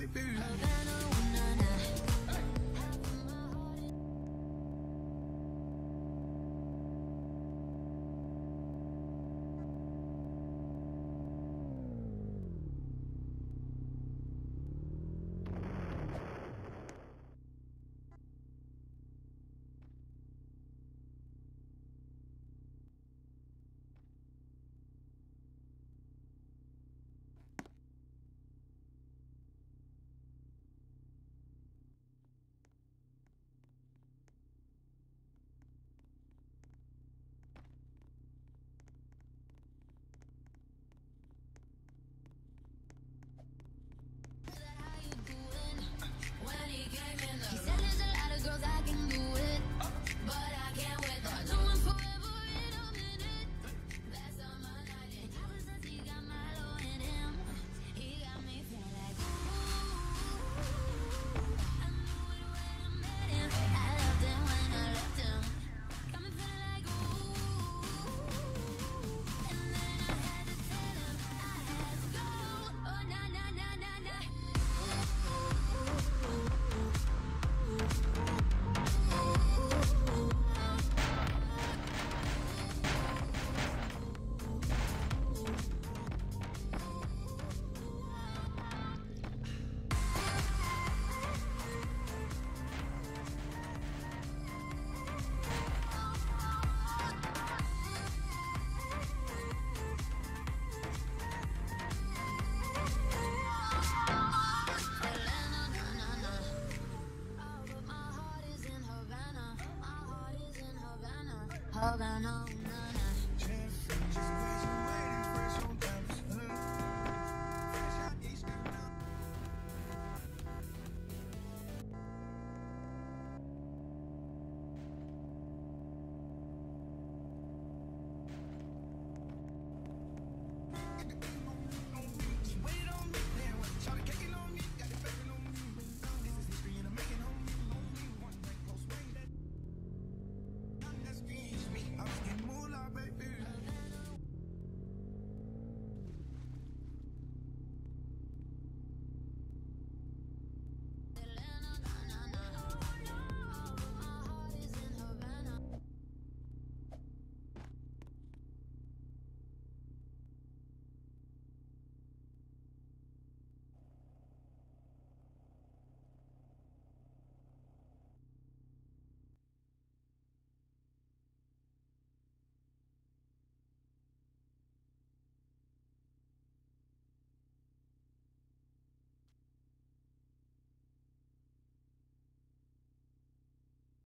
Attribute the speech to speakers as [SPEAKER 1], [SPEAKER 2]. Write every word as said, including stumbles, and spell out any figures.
[SPEAKER 1] baby.
[SPEAKER 2] He said there's a lot of girls that can do it, but I can't wait. I do one forever in a minute. Last time I night, and ever since he got Milo in him, he got me feeling like ooh. I knew it when I met him. I loved him when I left him. Got me feeling like ooh. And then I had to tell him I had to go. Oh na na na na na. Havana, no, no, no.
[SPEAKER 1] I was getting moolah, baby.